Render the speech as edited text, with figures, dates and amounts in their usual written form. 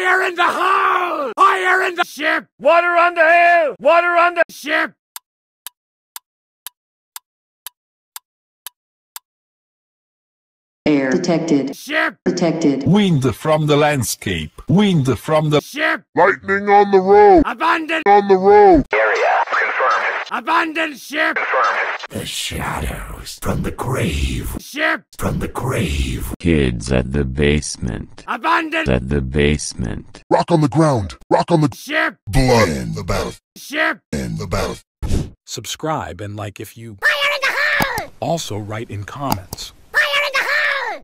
Fire in the hole! Fire in the ship! Water on the hill! Water on the Ship! Air detected. Ship! Detected. Wind from the landscape. Wind from the Ship! Lightning on the road! Abandon! On the road! area. Confirmed. Abandon ship! Confirmed. The shadows from the grave. Ship! From the grave. Kids at the basement. Abandon! At the basement. Rock on the ground! Rock on the Ship! blood! In the battle! Ship! In the battle! Subscribe and like if you... Fire in the hole! Also write in comments.